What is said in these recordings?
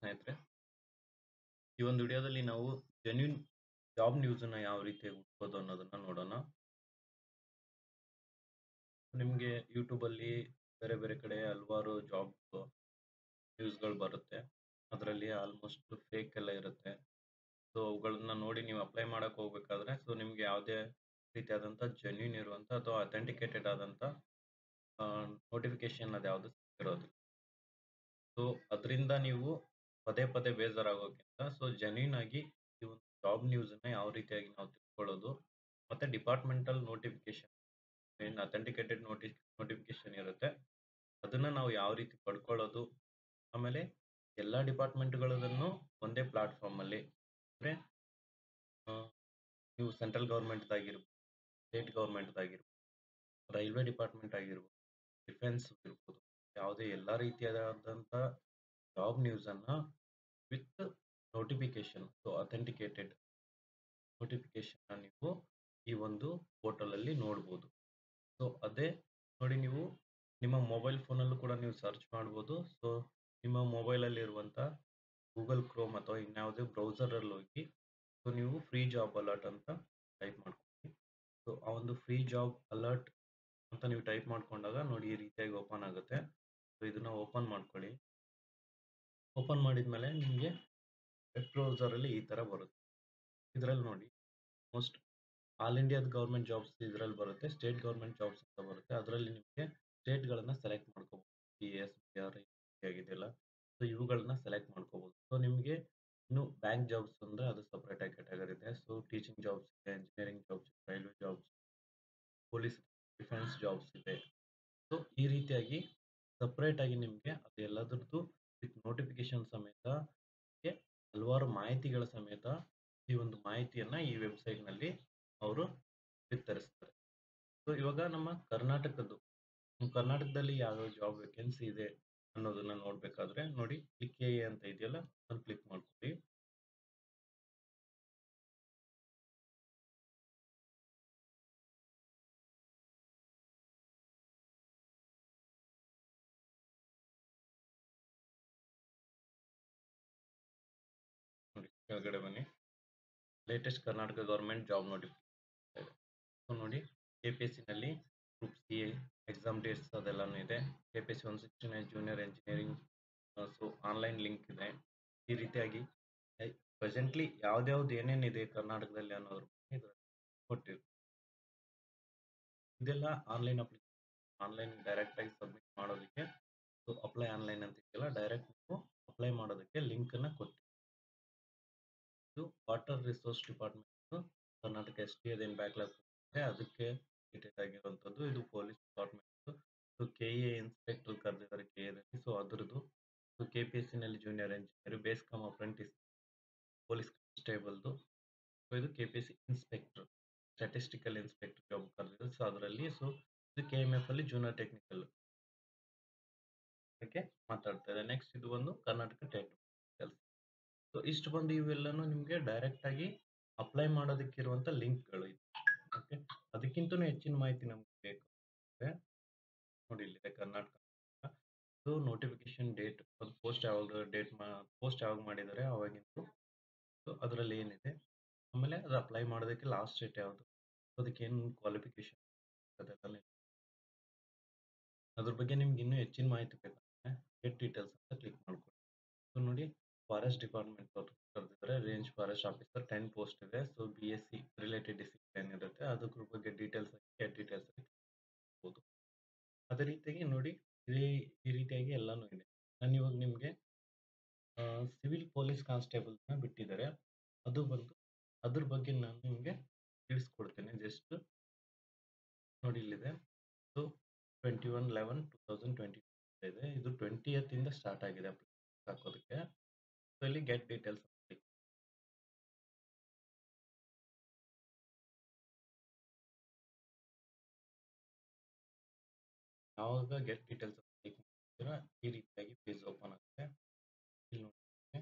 ಸ್ನೇಹಿತರೆ, ಈ ಒಂದು ವಿಡಿಯೋದಲ್ಲಿ ನಾವು ಜೆನ್ಯೂನ್ ಜಾಬ್ ನ್ಯೂಸನ್ನ ಯಾವ ರೀತಿ ಹುಡ್ಕೋದು ಅನ್ನೋದನ್ನ ನೋಡೋಣ. ನಿಮ್ಗೆ ಯೂಟ್ಯೂಬಲ್ಲಿ ಬೇರೆ ಬೇರೆ ಕಡೆ ಹಲವಾರು ಜಾಬ್ ನ್ಯೂಸ್ಗಳು ಬರುತ್ತೆ. ಅದರಲ್ಲಿ ಆಲ್ಮೋಸ್ಟ್ ಫೇಕ್ ಎಲ್ಲ ಇರುತ್ತೆ. ಸೊ ಅವುಗಳನ್ನ ನೋಡಿ ನೀವು ಅಪ್ಲೈ ಮಾಡಕ್ ಹೋಗ್ಬೇಕಾದ್ರೆ ನಿಮ್ಗೆ ಯಾವುದೇ ರೀತಿಯಾದಂಥ ಜೆನ್ಯೂನ್ ಇರುವಂಥ ಅಥವಾ ಅಥೆಂಟಿಕೇಟೆಡ್ ಆದಂಥ ನೋಟಿಫಿಕೇಶನ್ ಅದ್ಯಾವುದು ಸಿಕ್ಕಿರೋದಿಲ್ಲ. ಸೊ ಅದರಿಂದ ನೀವು ಪದೇ ಪದೇ ಬೇಜಾರಾಗೋಕ್ಕಿಂತ ಜೆನ್ಯೂನ್ ಆಗಿ ಈ ಒಂದು ಜಾಬ್ ನ್ಯೂಸನ್ನ ಯಾವ ರೀತಿಯಾಗಿ ನಾವು ತಿಳ್ಕೊಳ್ಳೋದು, ಮತ್ತೆ ಡಿಪಾರ್ಟ್ಮೆಂಟಲ್ ನೋಟಿಫಿಕೇಶನ್ ಏನು ಅಥೆಂಟಿಕೇಟೆಡ್ ನೋಟಿಫಿಕೇಶನ್ ಇರುತ್ತೆ, ಅದನ್ನ ನಾವು ಯಾವ ರೀತಿ ಪಡ್ಕೊಳ್ಳೋದು, ಆಮೇಲೆ ಎಲ್ಲಾ ಡಿಪಾರ್ಟ್ಮೆಂಟ್ಗಳದನ್ನು ಒಂದೇ ಪ್ಲಾಟ್ಫಾರ್ಮ್ ಅಲ್ಲಿ ಅಂದ್ರೆ ಆ, ನೀವು ಸೆಂಟ್ರಲ್ ಗವರ್ಮೆಂಟ್ ಆಗಿರ್ಬೋದು, ಸ್ಟೇಟ್ ಗವರ್ಮೆಂಟ್ ಆಗಿರ್ಬೋದು, ರೈಲ್ವೆ ಡಿಪಾರ್ಟ್ಮೆಂಟ್ ಆಗಿರ್ಬೋದು, ಡಿಫೆನ್ಸ್ ಇರ್ಬೋದು, ಯಾವುದೇ ಎಲ್ಲಾ ರೀತಿಯಾದಂಥ ಜಾಬ್ ನ್ಯೂಸ್ ಅನ್ನ ವಿತ್ ನೋಟಿಫಿಕೇಶನ್ ಅಥೆಂಟಿಕೇಟೆಡ್ ನೋಟಿಫಿಕೇಶನ್ ನೀವು ಈ ಒಂದು ಪೋರ್ಟಲ್ ಅಲ್ಲಿ ನೋಡ್ಬೋದು. ಸೊ ಅದೇ ನೋಡಿ, ನೀವು ನಿಮ್ಮ ಮೊಬೈಲ್ ಫೋನಲ್ಲೂ ಕೂಡ ನೀವು ಸರ್ಚ್ ಮಾಡ್ಬೋದು. ಸೊ ನಿಮ್ಮ ಮೊಬೈಲಲ್ಲಿ ಇರುವಂತ ಗೂಗಲ್ ಕ್ರೋಮ್ ಅಥವಾ ಇನ್ಯಾವುದೇ ಬ್ರೌಸರ್ ಅಲ್ಲಿ ಹೋಗಿ ನೀವು ಫ್ರೀ ಜಾಬ್ ಅಲರ್ಟ್ ಅಂತ ಟೈಪ್ ಮಾಡ್ಕೊಳ್ಳಿ. ಸೊ ಆ ಒಂದು ಫ್ರೀ ಜಾಬ್ ಅಲರ್ಟ್ ಅಂತ ನೀವು ಟೈಪ್ ಮಾಡ್ಕೊಂಡಾಗ ನೋಡಿ ಈ ರೀತಿಯಾಗಿ ಓಪನ್ ಆಗುತ್ತೆ. ಸೊ ಇದನ್ನ ಓಪನ್ ಮಾಡ್ಕೊಳ್ಳಿ. ಓಪನ್ ಮಾಡಿದ್ಮೇಲೆ ನಿಮಗೆ ವೆಬ್ ಬ್ರೌಸರ್ ಅಲ್ಲಿ ಈ ತರ ಬರುತ್ತೆ. ಇದರಲ್ಲಿ ನೋಡಿ ಮೋಸ್ಟ್ ಆಲ್ ಇಂಡಿಯಾದ ಗವರ್ಮೆಂಟ್ ಜಾಬ್ಸ್ ಇದರಲ್ಲಿ ಬರುತ್ತೆ, ಸ್ಟೇಟ್ ಗವರ್ಮೆಂಟ್ ಜಾಬ್ಸ್ ಅಂತ ಬರುತ್ತೆ. ಅದರಲ್ಲಿ ನಿಮಗೆ ಸ್ಟೇಟ್ಗಳನ್ನ ಸೆಲೆಕ್ಟ್ ಮಾಡ್ಕೋಬಹುದು. KPSC ಆಗಿದೆಯಲ್ಲ, ಸೊ ಇವುಗಳನ್ನ ಸೆಲೆಕ್ಟ್ ಮಾಡ್ಕೋಬಹುದು. ಸೊ ನಿಮಗೆ ಇನ್ನು ಬ್ಯಾಂಕ್ ಜಾಬ್ಸ್ ಅಂದ್ರೆ ಅದು ಸಪರೇಟ್ ಆಗಿ ಕ್ಯಾಟಗರಿ ಇದೆ. ಸೊ ಟೀಚಿಂಗ್ ಜಾಬ್ಸ್ ಇದೆ, engineering jobs, railway jobs, police defence jobs ಇದೆ. ಸೊ ಈ ರೀತಿಯಾಗಿ ಸಪರೇಟ್ ಆಗಿ ನಿಮಗೆ ಅದು ಎಲ್ಲದರದ್ದು ವಿತ್ ನೋಟಿಫಿಕೇಶನ್ ಸಮೇತ ನಿಮ್ಗೆ ಹಲವಾರು ಮಾಹಿತಿಗಳ ಸಮೇತ ಈ ಒಂದು ಮಾಹಿತಿಯನ್ನ ಈ ವೆಬ್ಸೈಟ್ ನಲ್ಲಿ ಅವರು ವಿತರಿಸ್ತಾರೆ. ಸೊ ಇವಾಗ ನಮ್ಮ ಕರ್ನಾಟಕದಲ್ಲಿ ಯಾವ ಜಾಬ್ ವೇಕೆನ್ಸಿ ಇದೆ ಅನ್ನೋದನ್ನ ನೋಡ್ಬೇಕಾದ್ರೆ ನೋಡಿ, ಕ್ಲಿಕ್ ಎ ಅಂತ ಇದೆಯಲ್ಲ, ಅದನ್ನ ಕ್ಲಿಕ್ ಮಾಡ್ಕೊಳ್ಳಿ. ನೋಡಿ ಕೆಳಗಡೆ ಬನ್ನಿ, latest Karnataka government job notification ಇದೆ. ಸೊ ನೋಡಿ, KPSC ನಲ್ಲಿ ಗ್ರೂಪ್ ಸಿ ಎಕ್ಸಾಮ್ ಡೇಟ್ಸ್ ಅದೆಲ್ಲಾನು ಇದೆ. KPSC 169 junior engineering so online link ಇದೆ. ಈ ರೀತಿಯಾಗಿ ಪ್ರೆಸೆಂಟ್ಲಿ ಯಾವ್ದ್ಯಾವ್ದು ಏನೇನಿದೆ ಕರ್ನಾಟಕದಲ್ಲಿ ಅನ್ನೋದ್ರ ಬಗ್ಗೆ ಇದ್ರಲ್ಲಿ ಕೊಟ್ಟಿರ್ತಾರೆ. ಇದೆಲ್ಲ ಆನ್ಲೈನ್ ಅಪ್ಲಿಕೇಶನ್, ಆನ್ಲೈನ್ ಡೈರೆಕ್ಟ್ ಆಗಿ ಸಬ್ಮಿಟ್ ಮಾಡೋದಕ್ಕೆ. ಸೊ ಅಪ್ಲೈ ಆನ್ಲೈನ್ ಅಂತ ಇದೆಯಲ್ಲ, ಡೈರೆಕ್ಟ್ ನೀವು ಅಪ್ಲೈ ಮಾಡೋದಕ್ಕೆ ಲಿಂಕ್ ಅನ್ನ ಕೊಟ್ಟು. ಇದು water resource department Karnataka ST ಅದೇನು ಬ್ಯಾಕ್ಲಾಗ್ ಇದೆ ಅದಕ್ಕೆ ರಿಲೇಟೆಡ್ ಆಗಿರುವಂತದ್ದು. ಇದು police department. So KA inspector ಕರೆದಿದ್ದಾರೆ KA ದಲ್ಲಿ. ಸೊ ಅದ್ರದ್ದು KPSC ನಲ್ಲಿ junior engineer, base cum apprentice police ಕಾನ್ಸ್ಟೇಬಲ್ದು. ಸೊ ಇದು KPSC inspector, statistical inspector job ಕರೆದಿದೆ. ಸೊ ಅದರಲ್ಲಿ ಇದು KMF ಅಲ್ಲಿ ಜೂನಿಯರ್ ಟೆಕ್ನಿಕಲ್ ಬಗ್ಗೆ ಮಾತಾಡ್ತಾ ಇದೆ. ನೆಕ್ಸ್ಟ್ ಇದು ಒಂದು ಕರ್ನಾಟಕ ಟೆಟ್ ಕೆಲಸ. ಸೊ ಇಷ್ಟು ಬಂದು ಇವೆಲ್ಲನೂ ನಿಮ್ಗೆ ಡೈರೆಕ್ಟ್ ಆಗಿ ಅಪ್ಲೈ ಮಾಡೋದಕ್ಕಿರುವಂತ ಲಿಂಕ್ಗಳು ಇದು. ಓಕೆ, ಅದಕ್ಕಿಂತನೂ ಹೆಚ್ಚಿನ ಮಾಹಿತಿ ನಮ್ಗೆ ಬೇಕು ಅಂದ್ರೆ ನೋಡಿ, ಇಲ್ಲಿದೆ ಕರ್ನಾಟಕ. ಇದು ನೋಟಿಫಿಕೇಶನ್ ಡೇಟ್, ಪೋಸ್ಟ್ ಯಾವಾಗ ಮಾಡಿದ್ದಾರೆ ಅವಾಗಿಂದು. ಸೊ ಅದರಲ್ಲಿ ಏನಿದೆ, ಆಮೇಲೆ ಅದು ಅಪ್ಲೈ ಮಾಡೋದಕ್ಕೆ ಲಾಸ್ಟ್ ಡೇಟ್ ಯಾವುದು, ಅದಕ್ಕೆ ಏನು ಕ್ವಾಲಿಫಿಕೇಶನ್, ಅದೆಲ್ಲ ಅದ್ರ ಬಗ್ಗೆ ನಿಮ್ಗೆ ಇನ್ನೂ ಹೆಚ್ಚಿನ ಮಾಹಿತಿ ಬೇಕಂದ್ರೆ ಗೆಟ್ ಡೀಟೇಲ್ಸ್ ಅಂತ ಕ್ಲಿಕ್ ಮಾಡ್ಕೊಳ್ಳಿ. ಸೊ ನೋಡಿ, ಫಾರೆಸ್ಟ್ ಡಿಪಾರ್ಟ್ಮೆಂಟ್ ಅವರು ಕರೆದಿದ್ದಾರೆ, ರೇಂಜ್ ಫಾರೆಸ್ಟ್ ಆಫೀಸರ್ 10 ಪೋಸ್ಟ್ ಇದೆ. ಸೊ BSc ರಿಲೇಟೆಡ್ ಡಿಸಿಪ್ಲಿನ್ ಇರುತ್ತೆ, ಅದ್ರ ಬಗ್ಗೆ ಡೀಟೇಲ್ಸ್ ಗೆಟ್ ಡೀಟೇಲ್ಸ್ ಆಗ್ಬೋದು. ಅದೇ ರೀತಿಯಾಗಿ ನೋಡಿ, ಈ ರೀತಿಯಾಗಿ ಎಲ್ಲಾನು ಇದೆ. ನಾನು ಇವಾಗ ನಿಮ್ಗೆ ಸಿವಿಲ್ ಪೊಲೀಸ್ ಕಾನ್ಸ್ಟೇಬಲ್ ಬಿಟ್ಟಿದ್ದಾರೆ, ಅದು ಬಂದು ಅದ್ರ ಬಗ್ಗೆ ನಾನು ನಿಮ್ಗೆ ತಿಳಿಸ್ಕೊಡ್ತೇನೆ. ಜಸ್ಟ್ ನೋಡಿ, ಇಲ್ಲಿದೆ. ಸೊ 21/11/2020 ಇದೆ. ಇದು 20th ಇಂದ ಸ್ಟಾರ್ಟ್ ಆಗಿದೆ ಹಾಕೋದಕ್ಕೆ. ಸೊ ಇಲ್ಲಿ ಗೆಟ್ ಡೀಟೇಲ್ಸ್ ಯಾವಾಗ ಗೆಟ್ ಡೀಟೇಲ್ಸ್ ಕ್ಲಿಕ್ ಮಾಡ್ತೀರಾ ಈ ರೀತಿಯಾಗಿ ಪೇಜ್ ಓಪನ್ ಆಗುತ್ತೆ. ಇಲ್ಲಿ ನೋಡಿ,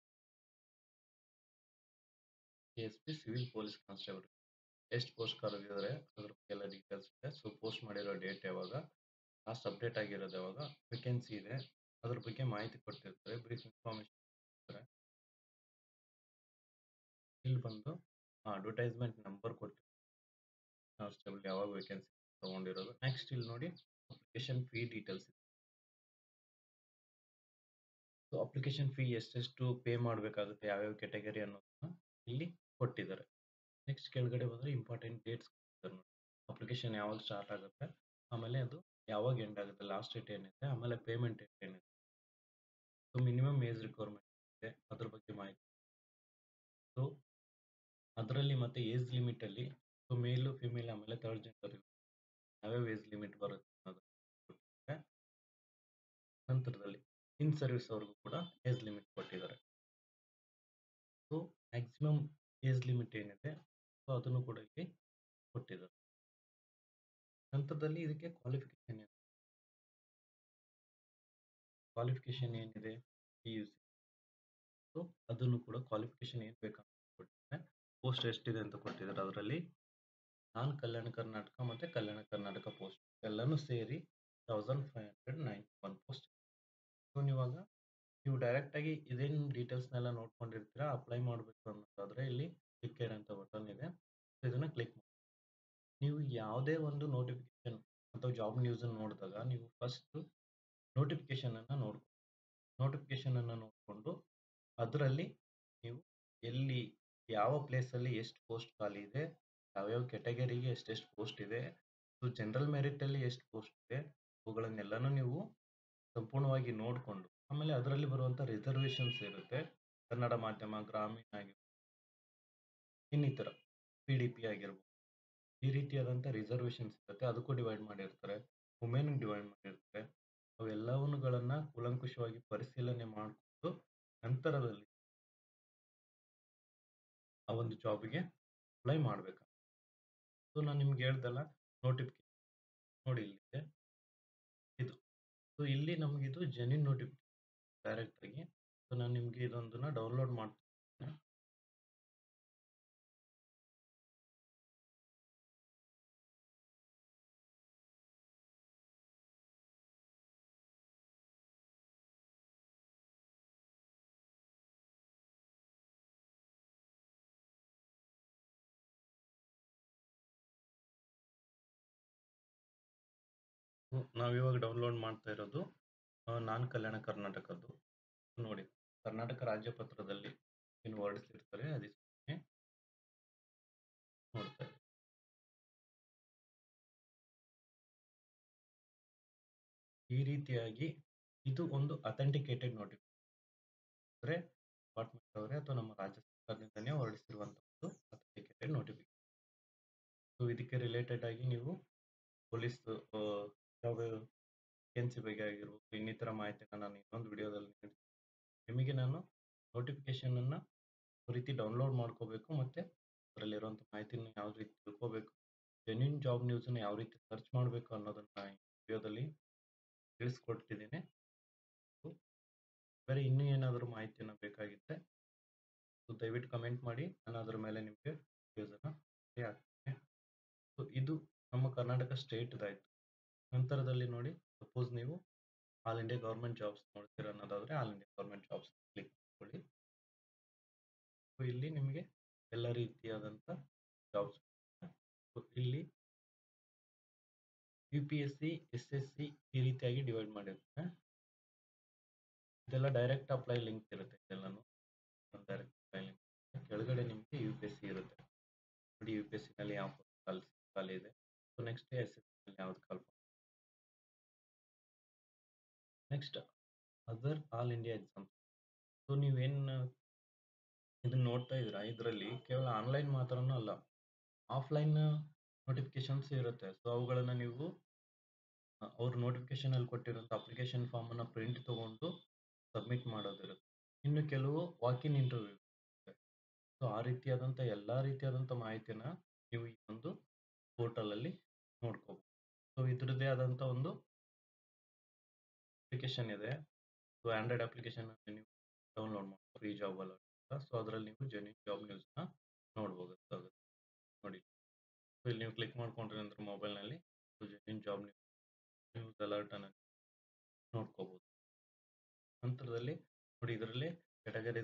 KSP ಸಿವಿಲ್ ಪೊಲೀಸ್ ಕಾನ್ಸ್ಟೇಬಲ್ ಎಷ್ಟು ಪೋಸ್ಟ್ ಕರೆದಿದ್ದಾರೆ ಅದ್ರ ಬಗ್ಗೆ ಎಲ್ಲ ಡೀಟೇಲ್ಸ್ ಇದೆ. ಸೊ ಪೋಸ್ಟ್ ಮಾಡಿರೋ ಡೇಟ್ ಯಾವಾಗ, ಲಾಸ್ಟ್ ಅಪ್ಡೇಟ್ ಆಗಿರೋದು ಯಾವಾಗ, ವೇಕೆನ್ಸಿ ಇದೆ, ಅದ್ರ ಬಗ್ಗೆ ಮಾಹಿತಿ ಕೊಟ್ಟಿರ್ತಾರೆ, ಬ್ರೀಫ್ ಇನ್ಫಾರ್ಮೇಶನ್ ಕೊಟ್ಟಿರ್ತಾರೆ. ಇಲ್ಲಿ ಬಂದು ಅಡ್ವರ್ಟೈಸ್ಮೆಂಟ್ ನಂಬರ್ ಕೊಟ್ಟಿರ್ತಾರೆ. ಕಾನ್ಸ್ಟೇಬಲ್ ಯಾವಾಗ ವೇಕೆನ್ಸಿ ತಗೊಂಡಿರೋದು. ನೆಕ್ಸ್ಟ್ ಇಲ್ಲಿ ನೋಡಿ application fee details. So application fee ಎಷ್ಟೆಷ್ಟು ಪೇ ಮಾಡಬೇಕಾಗುತ್ತೆ, ಯಾವ್ಯಾವ ಕ್ಯಾಟಗರಿ ಅನ್ನೋದನ್ನ ಇಲ್ಲಿ ಕೊಟ್ಟಿದ್ದಾರೆ. ನೆಕ್ಸ್ಟ್ ಕೆಳಗಡೆ ಬಂದ್ರೆ ಇಂಪಾರ್ಟೆಂಟ್ ಡೇಟ್ಸ್ ಕೊಟ್ಟಿದ್ದಾರೆ ನೋಡಿ. ಅಪ್ಲಿಕೇಶನ್ ಯಾವಾಗ ಸ್ಟಾರ್ಟ್ ಆಗುತ್ತೆ, ಆಮೇಲೆ ಅದು ಯಾವಾಗ ಎಂಡ್ ಆಗುತ್ತೆ, ಲಾಸ್ಟ್ ಡೇಟ್ ಏನಿದೆ, ಆಮೇಲೆ ಪೇಮೆಂಟ್ ಡೇಟ್ ಏನಿದೆ. ಸೊ ಮಿನಿಮಮ್ ಏಜ್ ರಿಕ್ವೈರ್ಮೆಂಟ್ ಇದೆ, ಅದ್ರ ಬಗ್ಗೆ ಮಾಹಿತಿ. ಸೊ ಅದರಲ್ಲಿ ಮತ್ತೆ ಏಜ್ ಲಿಮಿಟ್ ಅಲ್ಲಿ ಸೊ ಮೇಲ್ ಫಿಮೇಲ್ ಆಮೇಲೆ ಥರ್ಡ್ ಜೆಂಡರ್ ಯಾವ್ಯಾವ ಏಜ್ ಲಿಮಿಟ್ ಬರುತ್ತೆ ಅನ್ನೋದು ಕೊಟ್ಟಿದ್ದಾರೆ. ನಂತರದಲ್ಲಿ ಇನ್ ಸರ್ವಿಸ್ ಅವ್ರಿಗೂ ಕೂಡ ಏಜ್ ಲಿಮಿಟ್ ಕೊಟ್ಟಿದ್ದಾರೆ. ಸೊ ಮ್ಯಾಕ್ಸಿಮಮ್ ಏಜ್ ಲಿಮಿಟ್ ಏನಿದೆ ಸೊ ಅದನ್ನು ಕೂಡ ಇಲ್ಲಿ ಕೊಟ್ಟಿದ್ದಾರೆ. ನಂತರದಲ್ಲಿ ಇದಕ್ಕೆ ಕ್ವಾಲಿಫಿಕೇಶನ್ ಏನಿದೆ PUC. ಸೊ ಅದನ್ನು ಕೂಡ ಕ್ವಾಲಿಫಿಕೇಶನ್ ಏನ್ ಬೇಕಂತ ಕೊಟ್ಟಿದ್ದಾರೆ. ಪೋಸ್ಟ್ ಎಷ್ಟಿದೆ ಅಂತ ಕೊಟ್ಟಿದ್ದಾರೆ. ಅದರಲ್ಲಿ ನಾನ್ ಕಲ್ಯಾಣ ಕರ್ನಾಟಕ ಮತ್ತೆ ಕಲ್ಯಾಣ ಕರ್ನಾಟಕ ಪೋಸ್ಟ್ ಎಲ್ಲಾನು ಸೇರಿ 1591 ಪೋಸ್ಟ್. ಸೊ ನೀವು ಡೈರೆಕ್ಟ್ ಆಗಿ ಇದೇನ್ ಡೀಟೇಲ್ಸ್ನೆಲ್ಲ ನೋಡ್ಕೊಂಡಿರ್ತೀರಾ, ಅಪ್ಲೈ ಮಾಡಬೇಕು ಅನ್ನೋದಾದ್ರೆ ಇಲ್ಲಿ ಕ್ಲಿಕ್ ಹೇರ್ ಅಂತ ಬಟನ್ ಇದೆ. ಇದನ್ನ ಕ್ಲಿಕ್ ಮಾಡಿ ನೀವು ಯಾವುದೇ ಒಂದು ನೋಟಿಫಿಕೇಶನ್ ಅಥವಾ ಜಾಬ್ ನ್ಯೂಸ್ ನೋಡಿದಾಗ ನೀವು ಫಸ್ಟ್ ನೋಟಿಫಿಕೇಶನ್ ಅನ್ನ ನೋಡಿಕೊಂಡು ಅದರಲ್ಲಿ ನೀವು ಎಲ್ಲಿ ಯಾವ ಪ್ಲೇಸ್ ಅಲ್ಲಿ ಎಷ್ಟು ಪೋಸ್ಟ್ ಖಾಲಿ ಇದೆ, ಯಾವ್ಯಾವ ಕ್ಯಾಟಗರಿಗೆ ಎಷ್ಟೆಷ್ಟು ಪೋಸ್ಟ್ ಇದೆ, ಸೊ ಜನರಲ್ ಮೆರಿಟ್ ಅಲ್ಲಿ ಎಷ್ಟು ಪೋಸ್ಟ್ ಇದೆ, ಅವುಗಳನ್ನೆಲ್ಲಾನು ನೀವು ಸಂಪೂರ್ಣವಾಗಿ ನೋಡಿಕೊಂಡು ಆಮೇಲೆ ಅದರಲ್ಲಿ ಬರುವಂತ ರಿಸರ್ವೇಶನ್ಸ್ ಇರುತ್ತೆ. ಕನ್ನಡ ಮಾಧ್ಯಮ, ಗ್ರಾಮೀಣ ಆಗಿರ್ಬೋದು, ಇನ್ನಿತರ PDP ಆಗಿರ್ಬೋದು, ಈ ರೀತಿಯಾದಂತ ರಿಸರ್ವೇಶನ್ಸ್ ಇರುತ್ತೆ. ಅದಕ್ಕೂ ಡಿವೈಡ್ ಮಾಡಿರ್ತಾರೆ, ವುಮೆನ್ ಡಿವೈಡ್ ಮಾಡಿರ್ತಾರೆ. ಅವೆಲ್ಲವನ್ನುಗಳನ್ನ ಕೂಲಂಕುಷವಾಗಿ ಪರಿಶೀಲನೆ ಮಾಡಿಕೊಂಡು ನಂತರದಲ್ಲಿ ಆ ಒಂದು ಜಾಬ್ಗೆ ಅಪ್ಲೈ ಮಾಡ್ಬೇಕು. ಸೊ ನಾನು ನಿಮ್ಗೆ ಹೇಳ್ದಲ್ಲ ನೋಟಿಫಿಕೇಶನ್ ನೋಡಿ ಇಲ್ಲಿದೆ ಇದು. ಸೊ ಇಲ್ಲಿ ನಮ್ಗೆ ಇದು ಜೆನ್ಯೂನ್ ನೋಟಿಫಿಕೇಶನ್ ಡೈರೆಕ್ಟ್ ಆಗಿ. ಸೊ ನಾನು ನಿಮ್ಗೆ ಇದೊಂದನ್ನ ಡೌನ್ಲೋಡ್ ಮಾಡ್ತೀನಿ. ನಾವಿವಾಗ ಡೌನ್ಲೋಡ್ ಮಾಡ್ತಾ ಇರೋದು ನಾನ್ ಕಲ್ಯಾಣ ಕರ್ನಾಟಕದ್ದು. ನೋಡಿ ಕರ್ನಾಟಕ ರಾಜ್ಯ ಪತ್ರದಲ್ಲಿ ಏನು ಹೊರಡಿಸಿರ್ತಾರೆ ಅದಕ್ಕೆ ನೋಡ್ತಾ ಇದ್ದೀವಿ. ಈ ರೀತಿಯಾಗಿ ಇದು ಒಂದು ಅಥೆಂಟಿಕೇಟೆಡ್ ನೋಟಿಫಿಕೇಶನ್ ಅಂದ್ರೆ ಡಿಪಾರ್ಟ್ಮೆಂಟ್ ಅವರೇ ಅಥವಾ ನಮ್ಮ ರಾಜ್ಯ ಸರ್ಕಾರದಿಂದನೇ ಹೊರಡಿಸಿರುವಂತಹ ಒಂದು ಅಥೆಂಟಿಕೇಟೆಡ್ ನೋಟಿಫಿಕೇಶನ್. ಸೊ ಇದಕ್ಕೆ ರಿಲೇಟೆಡ್ ಆಗಿ ನೀವು ಪೊಲೀಸ್ ಯಾವ ವೇಕೆನ್ಸಿ ಬಗ್ಗೆ ಆಗಿರ್ಬೋದು, ಇನ್ನಿತರ ಮಾಹಿತಿನ ನಾನು ಇನ್ನೊಂದು ವಿಡಿಯೋದಲ್ಲಿ ನೀಡ್ತೀನಿ. ನಿಮಗೆ ನಾನು ನೋಟಿಫಿಕೇಶನ್ ಅನ್ನ ಯಾವ ರೀತಿ ಡೌನ್ಲೋಡ್ ಮಾಡ್ಕೋಬೇಕು ಮತ್ತೆ ಅದರಲ್ಲಿರುವಂತ ಮಾಹಿತಿನ ಯಾವ ರೀತಿ ತಿಳ್ಕೋಬೇಕು, ಜೆನ್ಯೂನ್ ಜಾಬ್ ನ್ಯೂಸ್ ಅನ್ನ ಯಾವ ರೀತಿ ಸರ್ಚ್ ಮಾಡಬೇಕು ಅನ್ನೋದನ್ನ ಈ ವಿಡಿಯೋದಲ್ಲಿ ತಿಳಿಸ್ಕೊಡ್ತಿದ್ದೀನಿ. ಬೇರೆ ಇನ್ನೂ ಏನಾದರೂ ಮಾಹಿತಿನ ಬೇಕಾಗಿದ್ರೆ ದಯವಿಟ್ಟು ಕಮೆಂಟ್ ಮಾಡಿ, ನಾನು ಅದರ ಮೇಲೆ ನಿಮಗೆ ವಿಡಿಯೋಸ್ ಅನ್ನ ಹಾಕ್ತೀನಿ. ಸೊ ಇದು ನಮ್ಮ ಕರ್ನಾಟಕ ಸ್ಟೇಟ್ ಇದಾಯ್ತು. ನಂತರದಲ್ಲಿ ನೋಡಿ ಸಪೋಸ್ ನೀವು ಆಲ್ ಇಂಡಿಯಾ ಗವರ್ಮೆಂಟ್ ಜಾಬ್ಸ್ ನೋಡ್ತೀರಾ ಅನ್ನೋದಾದ್ರೆ all India government jobs click ಮಾಡ್ಕೊಳ್ಳಿ. ಸೊ ಇಲ್ಲಿ ನಿಮಗೆ ಎಲ್ಲ ರೀತಿಯಾದಂತ ಜಾಬ್ಸ್ ಇಲ್ಲಿ UPSC, SSC ಈ ರೀತಿಯಾಗಿ ಡಿವೈಡ್ ಮಾಡಿರುತ್ತೆ. ಇದೆಲ್ಲ ಡೈರೆಕ್ಟ್ ಅಪ್ಲೈ ಲಿಂಕ್ ಇರುತ್ತೆ. ಇದೆಲ್ಲಾನು ಡೈರೆಕ್ಟ್ ಅಪ್ಲೈ ಲಿಂಕ್. ಕೆಳಗಡೆ ನಿಮಗೆ UPSC ಇರುತ್ತೆ ನೋಡಿ. UPSC ನಲ್ಲಿ ಯಾವ ಖಾಲಿ ಇದೆ. ಸೊ ನೆಕ್ಸ್ಟ್ SSC ನಲ್ಲಿ ಯಾವ್ದು ಖಾಲಿ. Next other all India exam. So ನೀವೇನ್ ಇದನ್ನ ನೋಡ್ತಾ ಇದ್ದೀರಾ, ಇದರಲ್ಲಿ ಕೇವಲ ಆನ್ಲೈನ್ ಮಾತ್ರನೂ ಅಲ್ಲ, ಆಫ್ಲೈನ್ ನೋಟಿಫಿಕೇಶನ್ಸ್ ಇರುತ್ತೆ. ಸೊ ಅವುಗಳನ್ನ ನೀವು ಅವ್ರ ನೋಟಿಫಿಕೇಶನ್ ಅಲ್ಲಿ ಕೊಟ್ಟಿರುವಂತ ಅಪ್ಲಿಕೇಶನ್ ಫಾರ್ಮ್ ಅನ್ನ ಪ್ರಿಂಟ್ ತಗೊಂಡು ಸಬ್ಮಿಟ್ ಮಾಡೋದಿರುತ್ತೆ. ಇನ್ನು ಕೆಲವು ವಾಕ್ ಇನ್ ಇಂಟರ್ವ್ಯೂ ಇರುತ್ತೆ. ಸೊ ಆ ರೀತಿಯಾದಂತ ಎಲ್ಲಾ ರೀತಿಯಾದಂತ ಮಾಹಿತಿನ ನೀವು ಈ ಒಂದು ಪೋರ್ಟಲ್ ಅಲ್ಲಿ ನೋಡ್ಕೋಬಹುದು. ಸೊ ಇದ್ರದ್ದೇ ಆದಂತ ಒಂದು ಅಪ್ಲಿಕೇಶನ್ ಇದೆ. ಸೊ ಆಂಡ್ರಾಯ್ಡ್ ಅಪ್ಲಿಕೇಶನ್ ನೀವು ಡೌನ್ಲೋಡ್ ಮಾಡಿ ಫ್ರೀ ಜಾಬ್ ಅಲರ್ಟ್ ಅಂತ. ಸೊ ಅದರಲ್ಲಿ ನೀವು ಜೆನ್ಯೂನ್ ಜಾಬ್ ನ್ಯೂಸ್ ನ ನೋಡಬಹುದು ನೋಡಿ. ಸೊ ಇಲ್ಲಿ ನೀವು ಕ್ಲಿಕ್ ಮಾಡ್ಕೊಂಡ್ರೆ ನಂತರ ಮೊಬೈಲ್ ನಲ್ಲಿ ಜೆನ್ಯೂನ್ ಜಾಬ್ ನ್ಯೂಸ್ ಅಲರ್ಟ್ ಅನ್ನ ನೋಡ್ಕೋಬಹುದು. ನಂತರದಲ್ಲಿ ನೋಡಿ ಇದರಲ್ಲಿ ಕ್ಯಾಟಗರಿ